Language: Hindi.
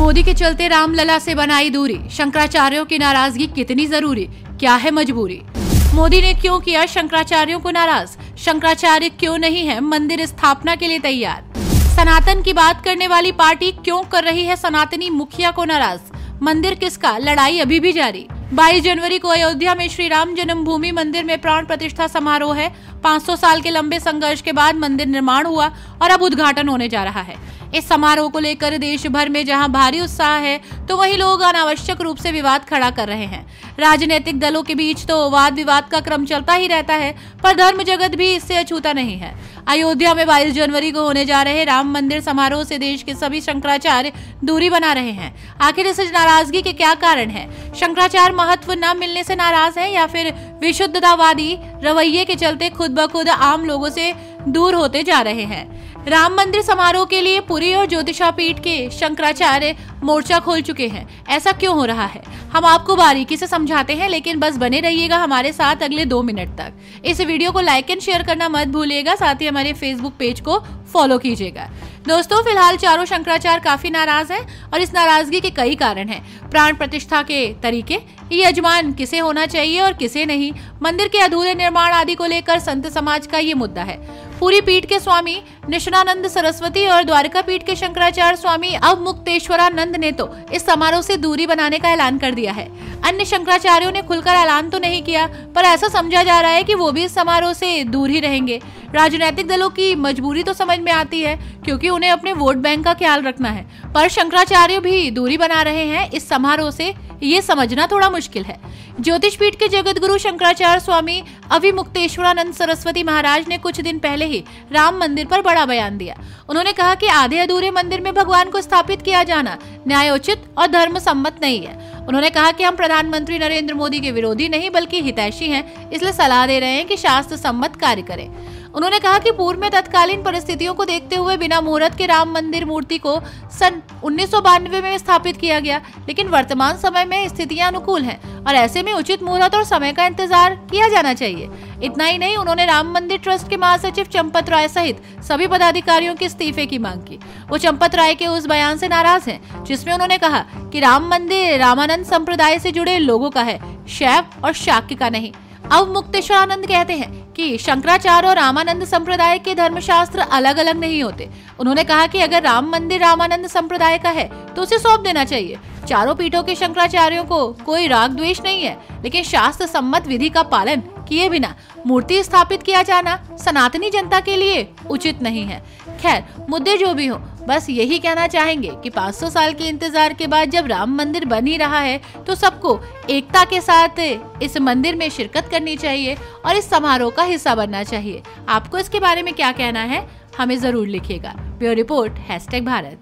मोदी के चलते रामलला से बनाई दूरी, शंकराचार्यों की नाराजगी कितनी जरूरी, क्या है मजबूरी। मोदी ने क्यों किया शंकराचार्यों को नाराज, शंकराचार्य क्यों नहीं है मंदिर स्थापना के लिए तैयार। सनातन की बात करने वाली पार्टी क्यों कर रही है सनातनी मुखिया को नाराज, मंदिर किसका, लड़ाई अभी भी जारी। 22 जनवरी को अयोध्या में श्री राम जन्मभूमि मंदिर में प्राण प्रतिष्ठा समारोह है। 500 साल के लंबे संघर्ष के बाद मंदिर निर्माण हुआ और अब उद्घाटन होने जा रहा है। इस समारोह को लेकर देश भर में जहां भारी उत्साह है, तो वहीं लोग अनावश्यक रूप से विवाद खड़ा कर रहे हैं। राजनीतिक दलों के बीच तो वाद विवाद का क्रम चलता ही रहता है, पर धर्म जगत भी इससे अछूता नहीं है। अयोध्या में 22 जनवरी को होने जा रहे राम मंदिर समारोह से देश के सभी शंकराचार्य दूरी बना रहे हैं। आखिर इस नाराजगी के क्या कारण है? शंकराचार्य महत्व न मिलने से नाराज है या फिर विशुद्धतावादी रवैये के चलते खुद ब खुद आम लोगों से दूर होते जा रहे हैं? राम मंदिर समारोह के लिए पुरी और ज्योतिषा पीठ के शंकराचार्य मोर्चा खोल चुके हैं। ऐसा क्यों हो रहा है, हम आपको बारीकी से समझाते हैं, लेकिन बस बने रहिएगा हमारे साथ अगले 2 मिनट तक। इस वीडियो को लाइक एंड शेयर करना मत भूलिएगा, साथ ही हमारे फेसबुक पेज को फॉलो कीजिएगा। दोस्तों, फिलहाल चारों शंकराचार्य काफी नाराज हैं और इस नाराजगी के कई कारण हैं। प्राण प्रतिष्ठा के तरीके, यजमान किसे होना चाहिए और किसे नहीं, मंदिर के अधूरे निर्माण आदि को लेकर संत समाज का ये मुद्दा है। पूरी पीठ के स्वामी निष्णानंद सरस्वती और द्वारका पीठ के शंकराचार्य स्वामी अवमुक्तेश्वरानंद ने तो इस समारोह से दूरी बनाने का ऐलान कर दिया है। अन्य शंकराचार्यों ने खुलकर ऐलान तो नहीं किया, पर ऐसा समझा जा रहा है कि वो भी इस समारोह से दूर ही रहेंगे। राजनीतिक दलों की मजबूरी तो समझ में आती है, क्योंकि उन्हें अपने वोट बैंक का ख्याल रखना है, पर शंकराचार्य भी दूरी बना रहे हैं इस समारोह से, ये समझना थोड़ा मुश्किल है। ज्योतिष पीठ के जगत गुरु शंकराचार्य स्वामी अविमुक्तेश्वरानंद सरस्वती महाराज ने कुछ दिन पहले ही राम मंदिर पर बड़ा बयान दिया। उन्होंने कहा कि आधे अधूरे मंदिर में भगवान को स्थापित किया जाना न्यायोचित और धर्म सम्मत नहीं है। उन्होंने कहा कि हम प्रधानमंत्री नरेंद्र मोदी के विरोधी नहीं बल्कि हितैषी हैं, इसलिए सलाह दे रहे हैं कि शास्त्र सम्मत कार्य करें। उन्होंने कहा कि पूर्व में तत्कालीन परिस्थितियों को देखते हुए बिना मुहूर्त के राम मंदिर मूर्ति को सन 1992 में स्थापित किया गया, लेकिन वर्तमान समय में स्थितियां अनुकूल हैं और ऐसे में उचित मुहूर्त और समय का इंतजार किया जाना चाहिए। इतना ही नहीं, उन्होंने राम मंदिर ट्रस्ट के महासचिव चंपत राय सहित सभी पदाधिकारियों के इस्तीफे की मांग की। वो चंपत राय के उस बयान से नाराज हैं, जिसमें उन्होंने कहा कि राम मंदिर रामानंद संप्रदाय से जुड़े लोगों का है, शैव और शाक्य का नहीं। अवमुक्तेश्वरानंद कहते हैं कि शंकराचार्य और रामानंद संप्रदाय के धर्मशास्त्र अलग अलग नहीं होते। उन्होंने कहा कि अगर राम मंदिर रामानंद संप्रदाय का है तो उसे सौंप देना चाहिए। चारों पीठों के शंकराचार्यों को कोई राग द्वेष नहीं है, लेकिन शास्त्र सम्मत विधि का पालन किए बिना मूर्ति स्थापित किया जाना सनातनी जनता के लिए उचित नहीं है। खैर, मुद्दे जो भी हो, बस यही कहना चाहेंगे कि 500 साल के इंतजार के बाद जब राम मंदिर बन ही रहा है, तो सबको एकता के साथ इस मंदिर में शिरकत करनी चाहिए और इस समारोह का हिस्सा बनना चाहिए। आपको इसके बारे में क्या कहना है, हमें जरूर लिखिएगा। Bureau report #Bharat.